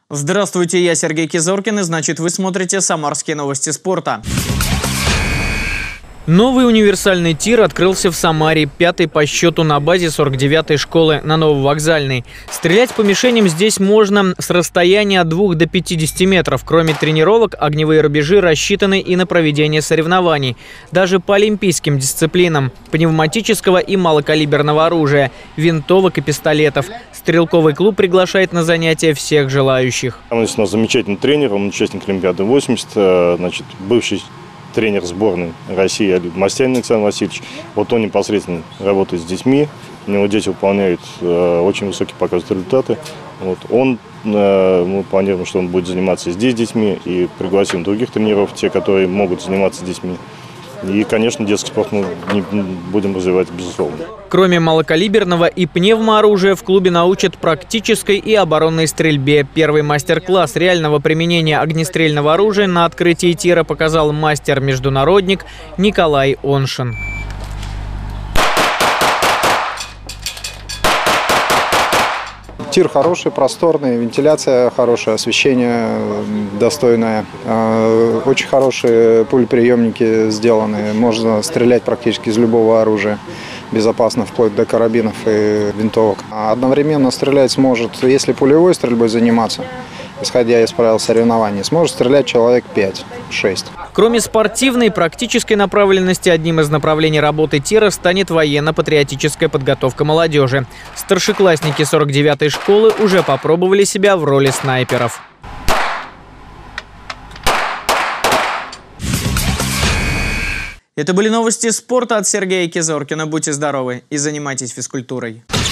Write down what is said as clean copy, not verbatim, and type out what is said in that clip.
Здравствуйте, я Сергей Кизоркин, и значит вы смотрите «Самарские новости спорта». Новый универсальный тир открылся в Самаре, 5-й по счету на базе 49-й школы на Нововокзальной. Стрелять по мишеням здесь можно с расстояния от 2 до 50 метров. Кроме тренировок, огневые рубежи рассчитаны и на проведение соревнований. Даже по олимпийским дисциплинам – пневматического и малокалиберного оружия, винтовок и пистолетов. Стрелковый клуб приглашает на занятия всех желающих. У нас замечательный тренер, он участник Олимпиады 80, бывший тренер сборной России Мастянин Александр Васильевич. Вот он непосредственно работает с детьми, у него дети выполняют очень высокие показывают результаты. Мы планируем, что он будет заниматься здесь с детьми, и пригласим других тренеров, те, которые могут заниматься с детьми. И, конечно, детский спорт мы будем развивать, безусловно. Кроме малокалиберного и пневмооружия, в клубе научат практической и оборонной стрельбе. Первый мастер-класс реального применения огнестрельного оружия на открытии тира показал мастер-международник Николай Оншин. Тир хороший, просторный, вентиляция хорошая, освещение достойное. Очень хорошие пулеприемники сделаны. Можно стрелять практически из любого оружия. Безопасно, вплоть до карабинов и винтовок. Одновременно стрелять сможет, если пулевой стрельбой заниматься, исходя из правил соревнований, сможет стрелять человек 5-6. Кроме спортивной и практической направленности, одним из направлений работы тира станет военно-патриотическая подготовка молодежи. Старшеклассники 49-й школы уже попробовали себя в роли снайперов. Это были новости спорта от Сергея Кизоркина. Будьте здоровы и занимайтесь физкультурой.